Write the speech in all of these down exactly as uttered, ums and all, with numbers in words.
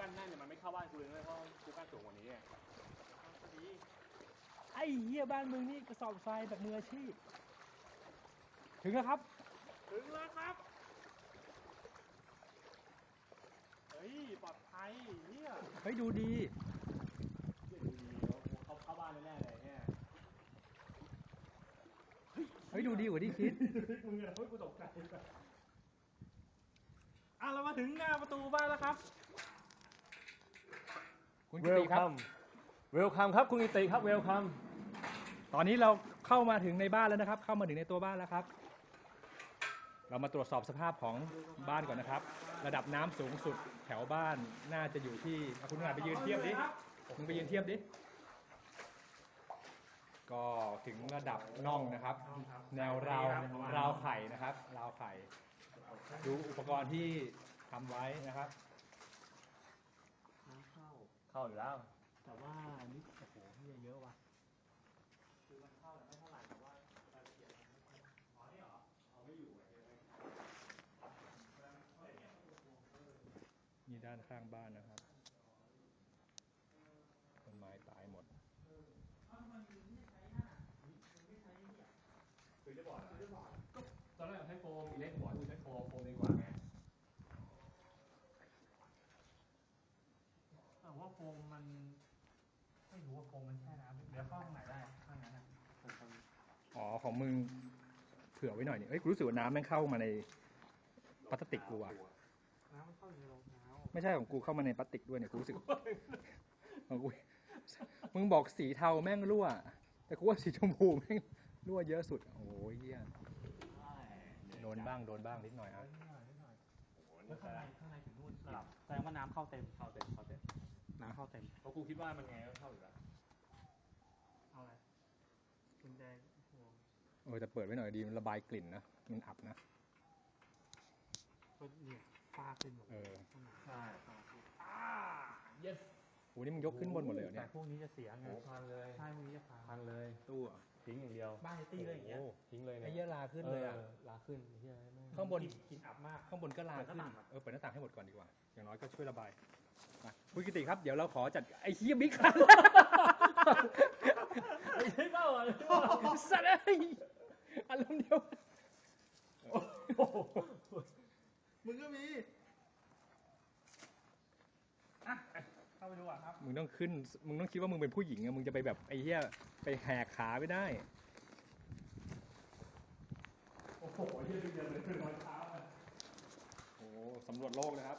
นแน่นเนี่ยมันไม่เข้าบ้านกูเลยเพราะกูกั้นสูงกว่านี้ไงไอ้เหี้ยบ้านมึงนี่กระสอบทรายแบบมืออาชีพถึงแล้วครับถึงแล้วครับเฮ้ยปลอดภัยเฮียเฮ้ยดูดีเฮียดูดีเขาเข้าบ้านแน่ๆเลยเนี่ยเฮ้ยดูดีกว่าที่คิดมึงอะเฮ้ยกูตกใจอ่ะเรามาถึงหน้าประตูบ้านแล้วครับคุณกิติครับเวลคัมครับคุณกิติครับเวลคัมตอนนี้เราเข้ามาถึงในบ้านแล้วนะครับเข้ามาถึงในตัวบ้านแล้วครับเรามาตรวจสอบสภาพของบ้านก่อนนะครับระดับน้ำสูงสุดแถวบ้านน่าจะอยู่ที่คุณงานไปยืนเทียบดิมึงไปยืนเทียบดิก็ถึงระดับน่องนะครับแนวราวราวไข่นะครับราวไข่ดูอุปกรณ์ที่ทำไว้นะครับน้ำเข้าเข้าอยู่แล้วแต่ว่านี่โอ้โหนี่เยอะว่ะคือมันเข้าแต่ไม่เท่าไหร่แต่ว่ารายละเอียดมันไม่อ๋อนี่เหรอเอาไม่อยู่นี่ด้านข้างบ้านนะครับต้นไม้ตายหมดคือจะบอดคือจะบอดก็ตอนแรกใช้โฟมอีเล็กบอกกูใช้โฟมโฟมดีกว่าไงแต่ว่าโฟมมันไม่รู้ว่าโฟมมันแช่น้ำเดี๋ยวเข้าข้างในได้ข้างนั้นอ่ะอ๋อของมึงเผื่อไว้หน่อยนี่เอ้ยกูรู้สึกว่าน้ำแม่งเข้ามาในพลาสติกกูอะน้ำเข้าในรองเท้าไม่ใช่ของกูเข้ามาในพลาสติกด้วยเนี่ยกูรู้สึกของกูมึงบอกสีเทาแม่งรั่วแต่กูว่าสีชมพูแม่งรั่วเยอะสุดโอ้ยเหี้ยโดนบ้างโดนบ้างนิดหน่อยอ่ะแล้วข้างในข้างในถึงนู่นระดับแสดงว่าน้ำเข้าเต็มเข้าเต็มเข้าเต็มน้ำเข้าเต็มเพราะกูคิดว่ามันไงก็เข้าอยู่แล้วเอาอะไรกุญแจเออแต่เปิดไว้หน่อยดีมันระบายกลิ่นนะมันอับนะก็เนี่ยฟ้าขึ้นหมดเออใช่ฟ้าขึ้นอ่า yes โหนี่มึงยกขึ้นบนหมดเลยเนี่ยแต่พวกนี้จะเสียไงพังเลยใช่พวกนี้จะพังเลยตู้ทิ้งอย่างเดียวบ้านไอ้ตี้เลยอย่างเงี้ยทิ้งเลยไอ้เหี้ยลาขึ้นเลยอ่ะลาขึ้นเหี้ยข้างบนกินอับมากข้างบนก็ลาขึ้นเออเปิดหน้าต่างให้หมดก่อนดีกว่าอย่างน้อยก็ช่วยระบายมาคุณกิติครับเดี๋ยวเราขอจัดไอ้เหี้ยบิ๊กคันไม่ใช่เปล่าอ่ะสัตว์ไอ้อารมณ์เดียวมึงก็มีอ่ะเข้าไปดูอ่ะครับมึงต้องขึ้นมึงต้องคิดว่ามึงเป็นผู้หญิงอะมึงจะไปแบบไอ้เหี้ยไปแหกขาไม่ได้โอ้โหเหี้ยเดินเลยเป็นรอยเท้าอ่ะโอ้สำรวจโลกนะครับ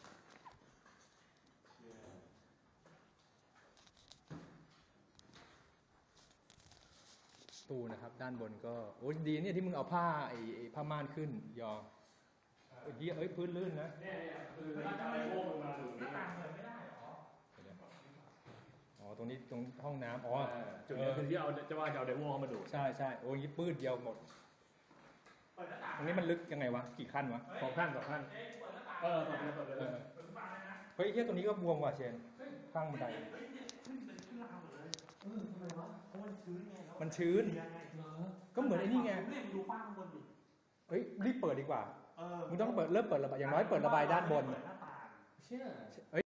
ตู้นะครับด้านบนก็โอ้ดีเนี่ยที่มึงเอาผ้าไอ้ผ้าม่านขึ้นยอเอ้ยเอ้ยพื้นลื่นนะเนี่ยคือถ้าจะไปโว้ลงมาดูหน้าต่างเปิดไม่ได้หรออ๋อตรงนี้ตรงห้องน้ำอ๋อจุดนี้คือที่เอาจะว่าจะเอาเดโวเข้ามาดูใช่ใช่โอ้ยปื้ดเดียวหมดตรงนี้มันลึกยังไงวะกี่ขั้นวะสองขั้นสองขั้นเออเปิดเลยเปิดเลยเฮ้ยเฮียตัวนี้ก็บวมว่ะเชนข้างบันไดมันชื้นก็เหมือนไอ้นี่ไงเฮ้ยรีบเปิดดีกว่ามึงต้องเปิดเริ่มเปิดระบายอย่างน้อยเปิดระบายด้านบนเชื่อ